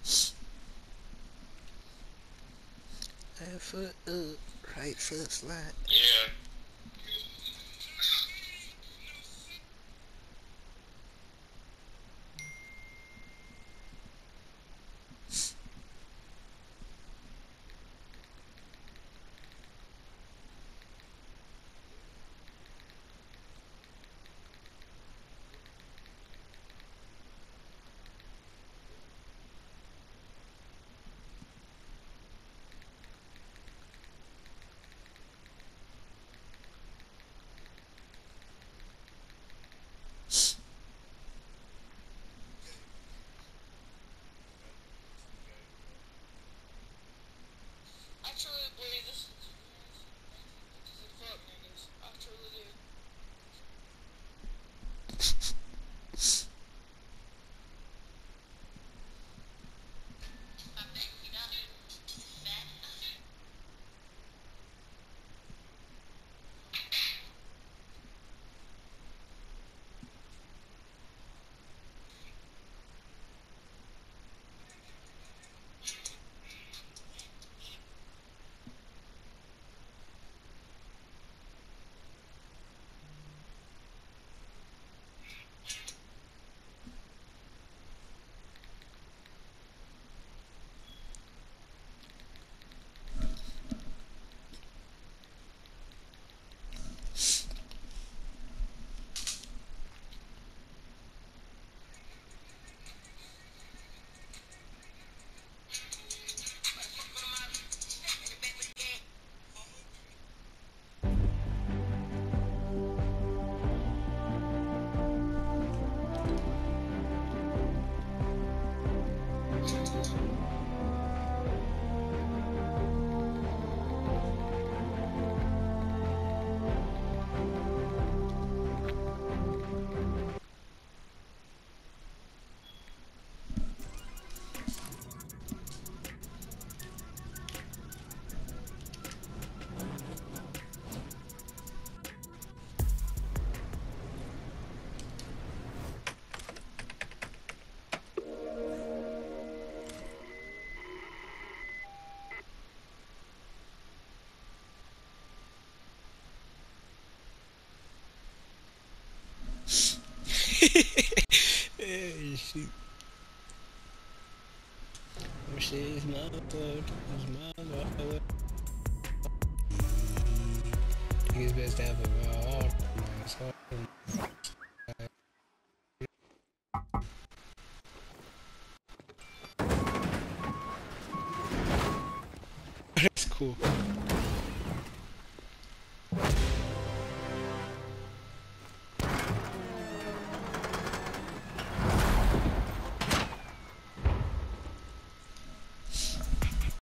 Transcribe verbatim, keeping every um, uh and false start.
Left foot up, right foot slide. Yeah. I truly believe this is bitches and fuck niggas. I truly do. Hey, shoot. Oh shit, it's my fault. It's my fault. I think it's best to have a raw heart, man. It's hard. That's cool.